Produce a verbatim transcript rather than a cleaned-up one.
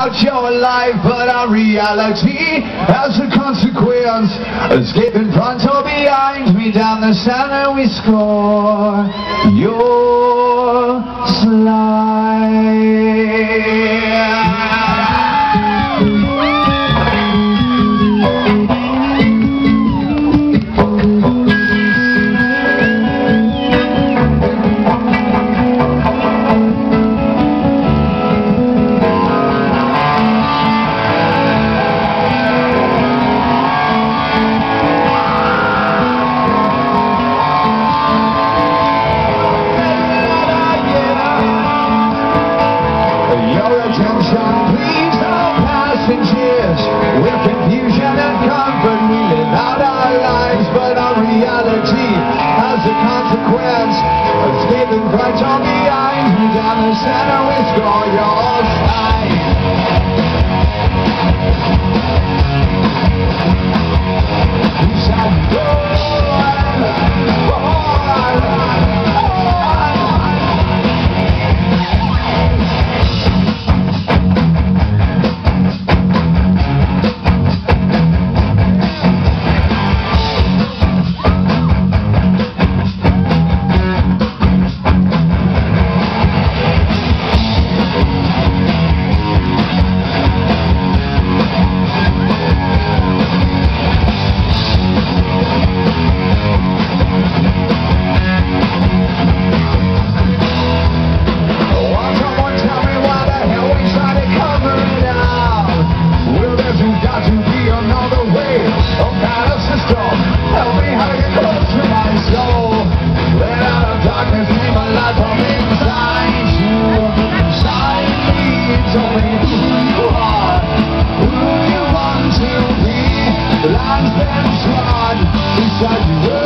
about your life, but our reality has a consequence. Escape in front or behind me, down the center we score your slide. With confusion and comfort we live out our lives, but our reality has a consequence. Escaping front or behind me, down the center we score your side. We shall go on, on, on. Who you want to be, the line's been drawn, we shall do